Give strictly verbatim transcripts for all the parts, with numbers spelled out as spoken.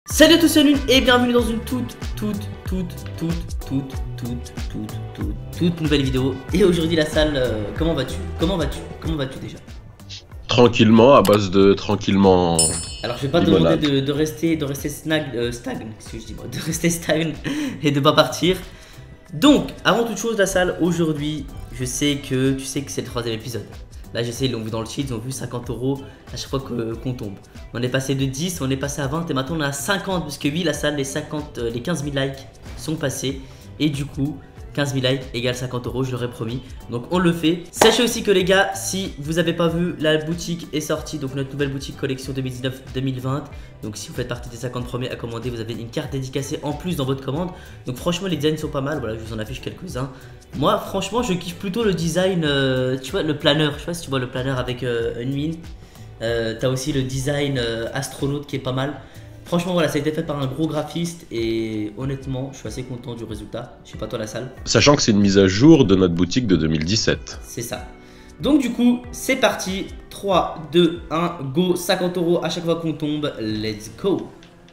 Salut à tous, salut et bienvenue dans une toute, toute, toute, toute, toute, toute, toute, toute, toute nouvelle vidéo. Et aujourd'hui la salle, euh, comment vas-tu? Comment vas-tu? Comment vas-tu déjà? Tranquillement, à base de tranquillement. Alors je vais pas te demander de, de rester, de rester snag, euh, stagne, qu'est-ce que je dis moi, de rester stagne et de pas partir. Donc, avant toute chose la salle, aujourd'hui, je sais que tu sais que c'est le troisième épisode. Là je sais, ils l'ont vu dans le cheat, ils ont vu cinquante euros à chaque fois qu'on qu tombe. On est passé de dix, on est passé à vingt et maintenant on est à cinquante. Parce que oui, la salle, les, cinquante, euh, les quinze mille likes sont passés. Et du coup, quinze mille likes égale cinquante euros, je l'aurais promis. Donc on le fait. Sachez aussi que les gars, si vous n'avez pas vu, la boutique est sortie. Donc notre nouvelle boutique collection deux mille dix-neuf deux mille vingt. Donc si vous faites partie des cinquante premiers à commander, vous avez une carte dédicacée en plus dans votre commande. Donc franchement, les designs sont pas mal. Voilà, je vous en affiche quelques-uns. Moi, franchement, je kiffe plutôt le design, euh, tu vois, le planeur. Je sais pas si tu vois le planeur avec euh, une mine. Euh, T'as aussi le design euh, astronaute qui est pas mal. Franchement, voilà, ça a été fait par un gros graphiste et honnêtement, je suis assez content du résultat. Je sais pas toi la salle. Sachant que c'est une mise à jour de notre boutique de deux mille dix-sept. C'est ça. Donc du coup, c'est parti. trois, deux, un, go. cinquante euros à chaque fois qu'on tombe. Let's go.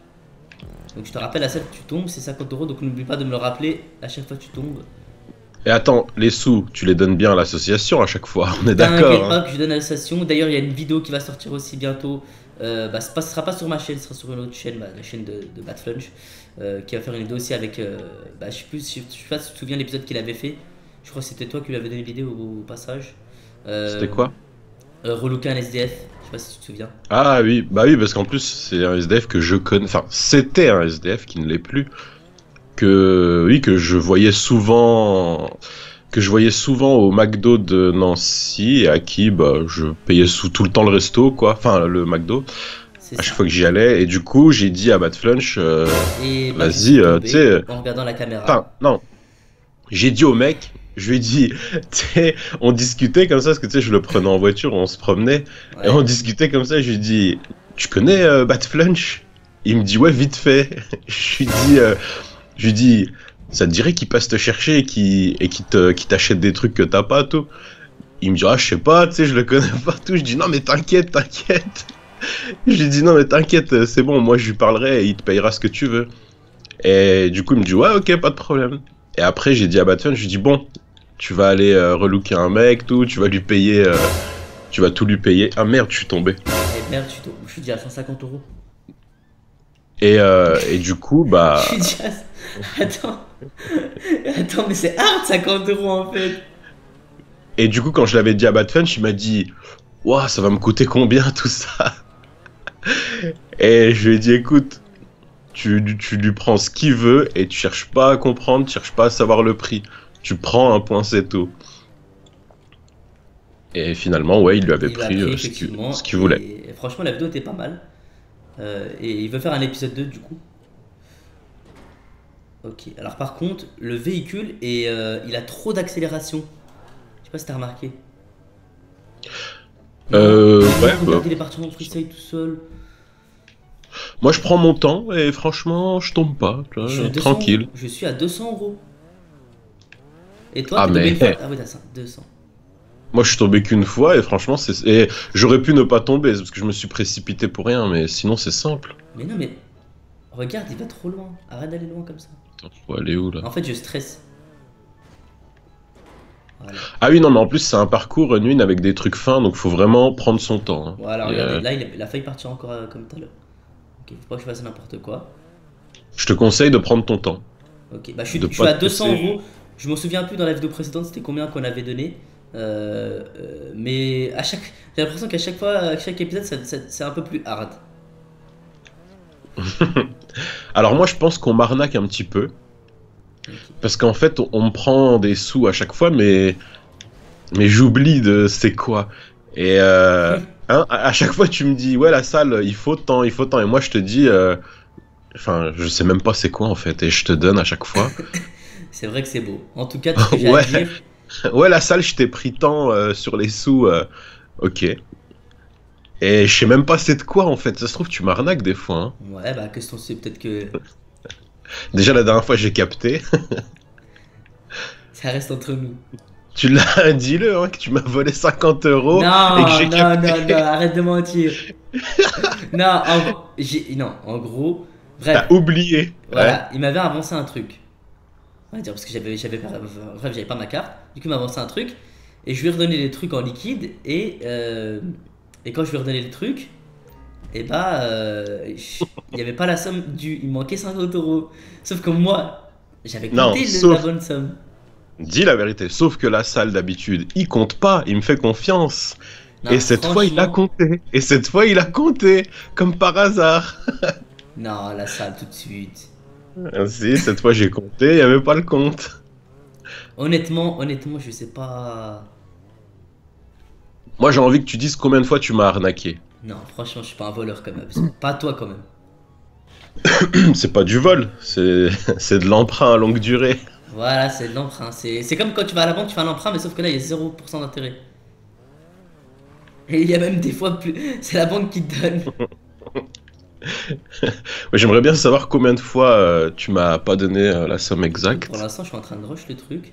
Donc je te rappelle, la salle, tu tombes, c'est cinquante euros. Donc n'oublie pas de me le rappeler à chaque fois que tu tombes. Et attends, les sous, tu les donnes bien à l'association à chaque fois, on est d'accord hein. Que je donne à l'association. D'ailleurs, il y a une vidéo qui va sortir aussi bientôt. Euh, bah, ce ne sera pas sur ma chaîne, ce sera sur une autre chaîne, bah, la chaîne de, de Badflunch, euh, qui va faire une vidéo aussi avec. Euh, bah, je sais plus, je, je sais pas si tu te souviens de l'épisode qu'il avait fait. Je crois que c'était toi qui lui avais donné l'idée au, au passage. Euh, c'était quoi euh, Relooker un S D F, je sais pas si tu te souviens. Ah oui, bah oui, parce qu'en plus, c'est un S D F que je connais. Enfin, c'était un S D F qui ne l'est plus. Que oui, que je voyais souvent. Que je voyais souvent au McDo de Nancy et à qui bah, je payais sous tout le temps le resto, quoi. Enfin, le McDo. À chaque fois que j'y allais. Et du coup, j'ai dit à Badflunch, euh, vas-y, euh, tu sais. En regardant la caméra. Enfin, non. J'ai dit au mec, je lui ai dit, tu sais, on discutait comme ça, parce que tu sais, je le prenais en voiture, on se promenait. Ouais. Et on discutait comme ça, je lui ai dit, tu connais euh, Badflunch? Il me dit, ouais, vite fait. Je lui dis, euh, je lui dis, ça te dirait qu'il passe te chercher et qu'il et qu'il te, qu'il t'achète des trucs que t'as pas, tout. Il me dit, ah, je sais pas, tu sais, je le connais pas, tout. Je dis, non, mais t'inquiète, t'inquiète. Je lui dis, non, mais t'inquiète, c'est bon, moi, je lui parlerai et il te payera ce que tu veux. Et du coup, il me dit, ouais, ok, pas de problème. Et après, j'ai dit à Badflunch, je lui dis, bon, tu vas aller euh, relooker un mec, tout, tu vas lui payer, euh, tu vas tout lui payer. Ah merde, je suis tombé. Et merde, je suis, je suis dit à cent cinquante euros. Et, euh, et du coup, bah... Je suis déjà... Attends. Attends, mais c'est hard cinquante euros en fait. Et du coup, quand je l'avais dit à Badflunch, il m'a dit, ouah, ça va me coûter combien tout ça? Et je lui ai dit, écoute, tu, tu lui prends ce qu'il veut et tu cherches pas à comprendre, tu cherches pas à savoir le prix. Tu prends un point, c'est tout. Et finalement, ouais, il lui avait il pris, pris ce qu'il ce qu'il voulait. Et franchement, la vidéo était pas mal. Euh, et il veut faire un épisode deux du coup. Ok, alors par contre, le véhicule, est, euh, il a trop d'accélération. Je sais pas si t'as remarqué. Euh, non, ouais. Regarde, bah. Il est parti en freestyle tout seul. Moi, je prends mon temps et franchement, je tombe pas. Tu vois, je tranquille. Je suis à deux cents euros. Et toi, ah, t'es mais... une fois. Ah oui, t'as deux cents. Moi, je suis tombé qu'une fois et franchement, c'est. Et j'aurais pu ne pas tomber parce que je me suis précipité pour rien, mais sinon, c'est simple. Mais non, mais. Regarde, il va trop loin. Arrête d'aller loin comme ça. Faut aller où là? En fait, je stresse. Voilà. Ah oui, non, mais en plus, c'est un parcours une avec des trucs fins, donc faut vraiment prendre son temps. Hein. Voilà, regardez, euh... là, il a, il a failli partir encore euh, comme tout à l'heure. Ok, faut pas que je fasse n'importe quoi. Je te conseille de prendre ton temps. Ok, bah je suis, je suis à deux cents euros. Je m'en souviens plus dans la vidéo précédente, c'était combien qu'on avait donné. Euh, euh, mais à chaque, j'ai l'impression qu'à chaque fois, à chaque épisode, c'est un peu plus hard. Alors moi, je pense qu'on m'arnaque un petit peu. Okay. Parce qu'en fait, on, on me prend des sous à chaque fois, mais mais j'oublie de c'est quoi. Et euh, hein, à chaque fois, tu me dis ouais, la salle, il faut tant, il faut tant, et moi je te dis, euh, enfin, je sais même pas c'est quoi en fait, et je te donne à chaque fois. C'est vrai que c'est beau. En tout cas, tout ce que j'ai ouais. à dire. Ouais, la salle, je t'ai pris tant euh, sur les sous, euh, ok. Et je sais même pas c'est de quoi en fait. Ça se trouve, tu m'arnaques des fois. Hein. Ouais, bah, qu'est-ce qu'on sait, peut-être que. Déjà, la dernière fois, j'ai capté. Ça reste entre nous. Tu l'as, dis-le, hein, que tu m'as volé cinquante euros. Non, et que non, non, non, arrête de mentir. non, en, non, en gros, Bref. T'as oublié. Voilà, Ouais. il m'avait avancé un truc. On va dire parce que j'avais, j'avais, pas- bref, j'avais pas ma carte. Du coup, il m'a avancé un truc et je lui ai redonné les trucs en liquide et euh, et quand je lui ai redonné les trucs, et bah euh, je- il y avait pas la somme due, il me manquait cinquante euros. Sauf que moi, j'avais Non, compté le- sauf- la bonne somme. Dis la vérité. Sauf que la salle d'habitude, il compte pas. Il me fait confiance. Non, Et cette fois, il a franchement, compté. Et cette fois, il a compté. Comme par hasard. non, la salle tout de suite. Si, cette fois, j'ai compté. Il y avait pas le compte. Honnêtement, honnêtement, je sais pas. Moi, j'ai envie que tu dises combien de fois tu m'as arnaqué. Non, franchement, je suis pas un voleur quand même. Pas toi quand même. C'est pas du vol. C'est c'est de l'emprunt à longue durée. Voilà, c'est de l'emprunt. C'est c'est comme quand tu vas à la banque, tu fais un emprunt, mais sauf que là, il y a zéro pour cent d'intérêt. Et il y a même des fois plus. C'est la banque qui te donne. Ouais, j'aimerais bien savoir combien de fois euh, tu m'as pas donné euh, la somme exacte. Pour l'instant, je suis en train de rush le truc.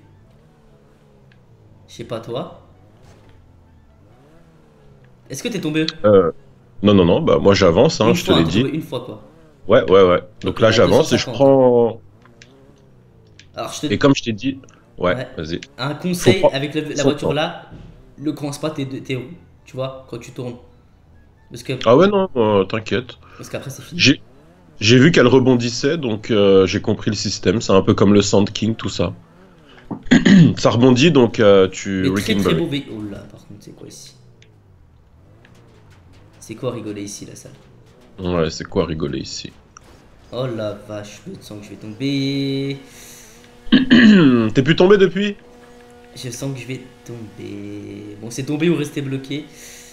Je sais pas toi. Est-ce que t'es tombé Euh, non, non, non, bah moi j'avance, hein, une je te fois, l'ai hein, t'es dit. tombé une fois quoi. Ouais, ouais, ouais. Donc Ok, là à j'avance et je deux cent cinquante. prends. Alors, je te Et comme je t'ai dit. Ouais, Ouais. vas-y. un conseil Faut pas- avec le- la faut voiture pas. là, ne commence pas tes, tes roues. Tu vois, quand tu tournes. Parce que Ah ouais, non, euh, t'inquiète. parce qu'après, c'est fini. J'ai j'ai vu qu'elle rebondissait, donc euh, j'ai compris le système. C'est un peu comme le Sand King, tout ça. Ça rebondit, donc euh, tu Mais très très Rickenbury. beau vé- Oh là, par contre, c'est quoi ici? C'est quoi rigoler ici, la salle? Ouais, c'est quoi rigoler ici? Oh la vache, je sens que je vais tomber. T'es plus tombé depuis? Je sens que je vais tomber. Bon, c'est tomber ou rester bloqué.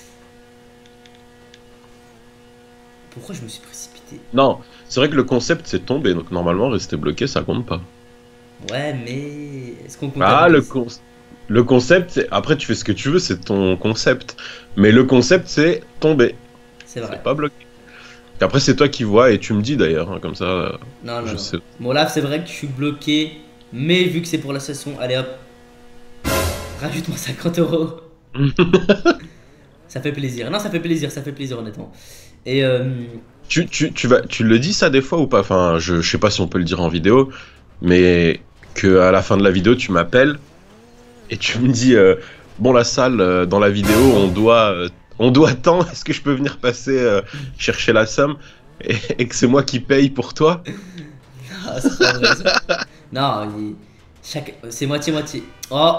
Pourquoi je me suis précipité? Non, c'est vrai que le concept c'est tomber, donc normalement rester bloqué ça compte pas. Ouais, mais est-ce qu'on Ah, le, comptabilise? con- le concept, c'est- après tu fais ce que tu veux, c'est ton concept. Mais le concept c'est tomber, C'est vrai. c'est pas bloqué. Et après c'est toi qui vois et tu me dis d'ailleurs, hein, comme ça euh, Non, non, je non. sais. Bon, là, c'est vrai que je suis bloqué. Mais vu que c'est pour la session, allez hop. Rajoute-moi cinquante euros. Ça fait plaisir. Non, ça fait plaisir, ça fait plaisir, honnêtement. Et euh, Tu, tu, tu, vas, tu le dis ça des fois ou pas? Enfin, je, je sais pas si on peut le dire en vidéo, mais que à la fin de la vidéo tu m'appelles et tu me dis euh, bon la salle euh, dans la vidéo on doit euh, on doit tant, est-ce que je peux venir passer euh, chercher la somme et, et que c'est moi qui paye pour toi? ah, c'est pas vrai, ça. Non, il- chaque... c'est moitié-moitié. Oh!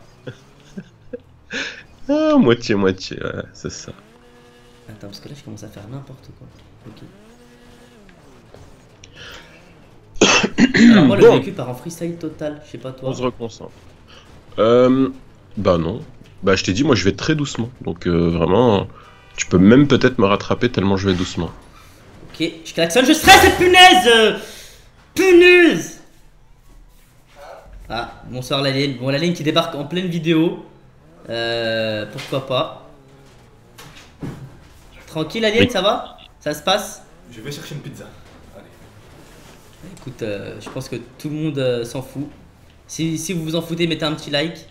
Ah, moitié moitié, ouais, c'est ça. Attends, parce que là, je commence à faire n'importe quoi. Ok. Alors, moi, le Bon. véhicule part en freestyle total. Je sais pas toi. On se reconcentre. Euh, bah non, bah je t'ai dit moi je vais très doucement, donc euh, vraiment tu peux même peut-être me rattraper tellement je vais doucement. Ok, je klaxonne, je stresse, punaise! euh, Punaise! Ah, bonsoir l'alien. Bon, l'alien qui débarque en pleine vidéo. Euh, pourquoi pas. Tranquille, alien, Oui. ça va? Ça se passe? Je vais chercher une pizza. Allez. Écoute, euh, je pense que tout le monde euh, s'en fout. Si, si vous vous en foutez, mettez un petit like.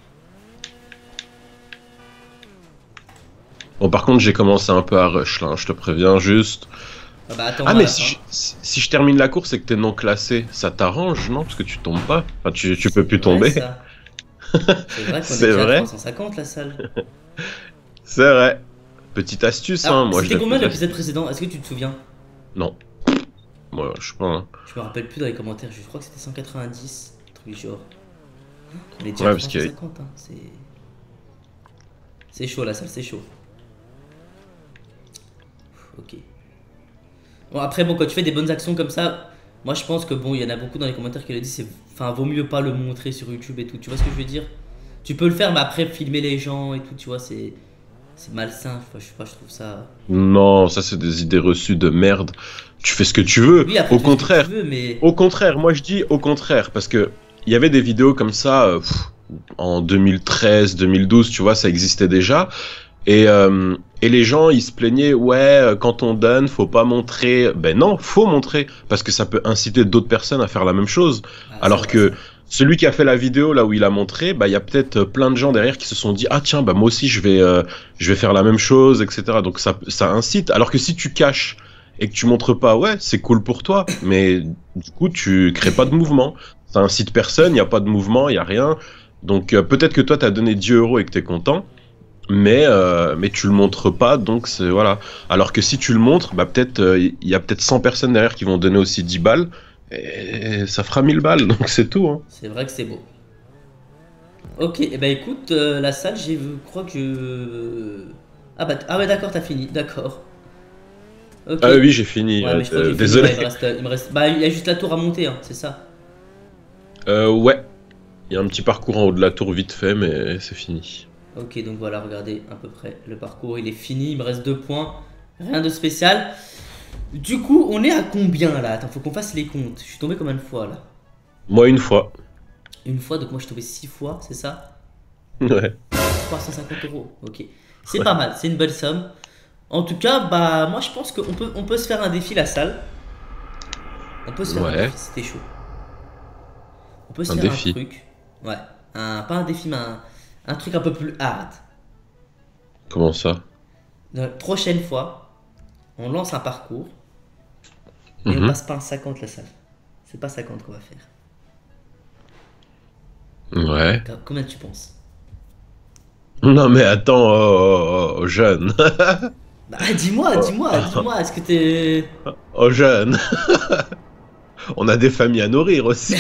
Bon par contre j'ai commencé un peu à rush là, hein, je te préviens juste. Ah, bah, attends, Ah à mais la si fin. je, si si je termine la course et que t'es non classé, ça t'arrange non? Parce que tu tombes pas, enfin tu, tu peux plus Ouais, tomber. ça. C'est vrai qu'on est, C'est déjà à vrai. trois cent cinquante la salle. C'est vrai. Petite astuce Alors, hein, moi je c'était l'ai combien fait. l'épisode précédent? Est-ce que tu te souviens? Non. Moi je sais pas. Hein. Je me rappelle plus dans les commentaires, je crois que c'était cent quatre-vingt-dix, un truc du genre. On est déjà Ouais, à parce qu'il y a- trois cent cinquante, hein. c'est... C'est chaud la salle, c'est chaud. Ok. Bon après bon quand tu fais des bonnes actions comme ça, moi je pense que bon il y en a beaucoup dans les commentaires qui le disent, c'est... Enfin vaut mieux pas le montrer sur YouTube et tout, tu vois ce que je veux dire? Tu peux le faire mais après filmer les gens et tout, tu vois, c'est... C'est malsain, enfin, je sais pas, je trouve ça... Non, ça c'est des idées reçues de merde. Tu fais ce que tu veux. Oui après Au tu fais ce que contraire. tu veux, mais... Au contraire, moi je dis au contraire, parce que il y avait des vidéos comme ça euh, pff, en deux mille treize, deux mille douze, tu vois, ça existait déjà. Et, euh, et les gens, ils se plaignaient, ouais, euh, quand on donne, faut pas montrer. Ben non, faut montrer, parce que ça peut inciter d'autres personnes à faire la même chose. Ah, Alors c'est que vrai, ça. celui qui a fait la vidéo là où il a montré, bah il y a peut-être euh, plein de gens derrière qui se sont dit, ah tiens, bah moi aussi je vais, euh, je vais faire la même chose, et cetera. Donc ça, ça incite. Alors que si tu caches et que tu montres pas, ouais, c'est cool pour toi, mais du coup, tu crées pas de mouvement. Ça incite personne, il n'y a pas de mouvement, il n'y a rien. Donc euh, peut-être que toi, tu as donné dix euros et que tu es content, mais, euh, mais tu le montres pas, donc c'est voilà. Alors que si tu le montres, bah, peut-être il y a peut-être cent personnes derrière qui vont donner aussi dix balles, et ça fera mille balles, donc c'est tout. Hein. C'est vrai que c'est beau. Ok, et eh ben écoute, euh, la salle, je crois que je... Ah bah, ah ouais d'accord, t'as fini, d'accord. Ok. Ah oui, j'ai fini, Ouais, euh, mais je crois que j'ai fini, désolé. ouais, il me reste, il me reste... Bah, il y a juste la tour à monter, hein, c'est ça. Euh, ouais, il y a un petit parcours en haut de la tour vite fait, mais c'est fini. Ok, donc voilà, regardez à peu près le parcours, il est fini, il me reste deux points, rien de spécial. Du coup, on est à combien là? Attends, faut qu'on fasse les comptes. Je suis tombé combien de fois là? Moi, une fois. Une fois, donc moi je suis tombé six fois, c'est ça? Ouais. trois cent cinquante euros, ok. C'est Ouais. pas mal, c'est une belle somme. En tout cas, bah moi je pense qu'on peut, on peut se faire un défi la salle. On peut se faire un Ouais, défi, c'était chaud. On peut se un faire un défi. truc. Ouais, un, pas un défi, mais un, un truc un peu plus hard. Comment ça? La prochaine fois, on lance un parcours et on Mhm. passe pas un cinquante la salle. C'est pas cinquante qu'on va faire. Ouais. Combien tu penses? Non mais attends, oh, oh, oh, jeune. Bah dis-moi, Oh, dis-moi, dis-moi, est-ce que t'es... oh, jeune. On a des familles à nourrir aussi.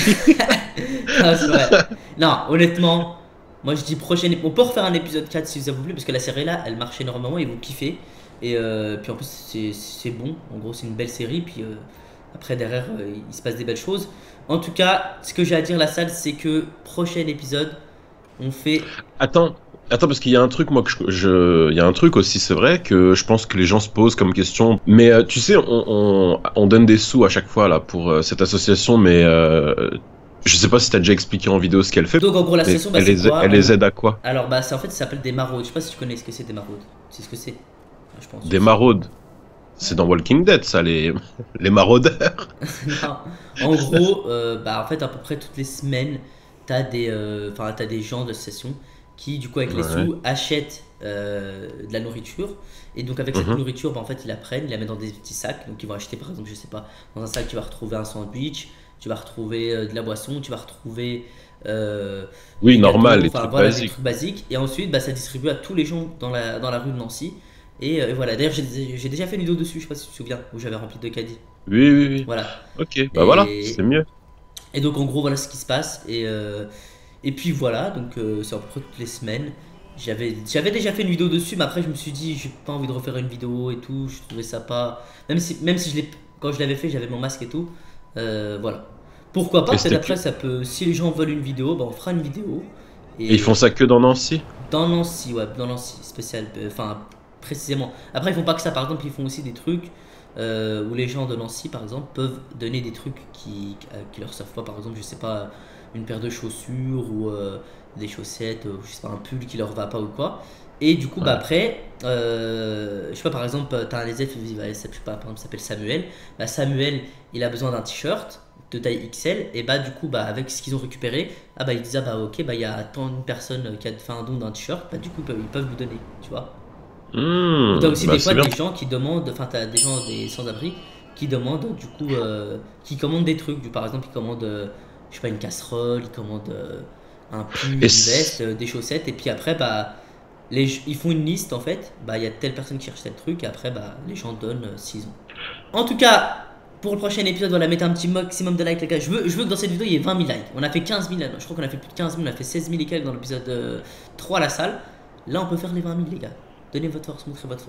Ah, c'est vrai. Non, honnêtement, moi je dis prochaine. ép- On peut refaire un épisode quatre si ça vous plaît, parce que la série là, elle marche énormément et vous kiffez. Et euh, puis en plus, c'est c'est bon. En gros, c'est une belle série. Puis euh, après, derrière, euh, il se passe des belles choses. En tout cas, ce que j'ai à dire, la salle, c'est que prochain épisode, on fait. Attends, attends parce qu'il y a un truc moi que je, je- il y a un truc aussi, c'est vrai que je pense que les gens se posent comme question. Mais euh, tu sais, on, on, on donne des sous à chaque fois là pour euh, cette association, mais euh, je sais pas si t'as déjà expliqué en vidéo ce qu'elle fait. Donc en gros, Mais l'association, bah, elle c'est les, quoi? elle En les gros- aide à quoi? Alors, bah, c'est en fait, ça s'appelle des maraudes. Je sais pas si tu connais ce que c'est des maraudes. C'est ce que c'est. Enfin, je pense. Des maraudes. C'est dans Walking Dead, ça, les, les maraudeurs. Non. En gros, euh, bah, en fait, à peu près toutes les semaines, t'as des, euh, enfin, t'as des gens de l'association qui, du coup, avec les Ouais. sous, achètent euh, de la nourriture. Et donc, avec cette Mhm. nourriture, bah, en fait, ils la prennent, ils la mettent dans des petits sacs. Donc, ils vont acheter, par exemple, je sais pas, dans un sac, tu vas retrouver un sandwich, tu vas retrouver euh, de la boisson, tu vas retrouver euh, Oui, des gâteaux, normal, les enfin, trucs voilà, des basiques. trucs basiques. Et ensuite, bah, ça distribue à tous les gens dans la, dans la rue de Nancy. Et, euh, et voilà, d'ailleurs, j'ai j'ai déjà fait une vidéo dessus, je sais pas si tu te souviens, où j'avais rempli de caddies. Oui, oui, oui. Voilà. Ok, bah voilà, Et, c'est mieux. et donc en gros voilà ce qui se passe et, euh, et puis voilà donc euh, c'est à peu près toutes les semaines. J'avais j'avais déjà fait une vidéo dessus mais après je me suis dit j'ai pas envie de refaire une vidéo et tout, je trouvais ça pas même si même si je l'ai quand je l'avais fait j'avais mon masque et tout. Euh, voilà. Pourquoi pas Et peut-être c'était après que- ça peut si les gens veulent une vidéo bah on fera une vidéo et ils et font ça que dans Nancy? dans Nancy ouais dans Nancy spécial euh, enfin précisément. Après ils font pas que ça par exemple ils font aussi des trucs euh, où les gens de Nancy par exemple peuvent donner des trucs qui, euh, qui leur servent pas par exemple je sais pas une paire de chaussures ou euh, des chaussettes ou je sais pas un pull qui leur va pas ou quoi et du coup bah Ouais. après euh, je sais pas par exemple t'as un élève il va- je sais pas par exemple il s'appelle Samuel bah Samuel il a besoin d'un t-shirt de taille X L et bah du coup bah avec ce qu'ils ont récupéré ah bah ils disent ah bah ok bah il y a tant de personnes qui a fait un don d'un t-shirt bah du coup ils peuvent, ils peuvent lui donner tu vois. Ou Hmm, t'as aussi bah des fois c'est bien. des gens qui demandent, enfin t'as des gens des sans-abri qui demandent du coup, euh, qui commandent des trucs. Du, par exemple, ils commandent, euh, je sais pas, une casserole, ils commandent euh, un pull, une Et veste, c- euh, des chaussettes, et puis après bah les, ils font une liste en fait. Bah il y a telle personne qui cherche tel truc, et après bah les gens donnent euh, s'ils ont. En tout cas. Pour le prochain épisode, voilà, mettez un petit maximum de likes, les gars. Je veux, je veux que dans cette vidéo, il y ait vingt mille likes. On a fait quinze mille, je crois qu'on a fait plus de quinze mille, on a fait seize mille et quelques dans l'épisode euh, trois à la salle. Là, on peut faire les vingt mille, les gars. Donnez votre force, montrez votre force.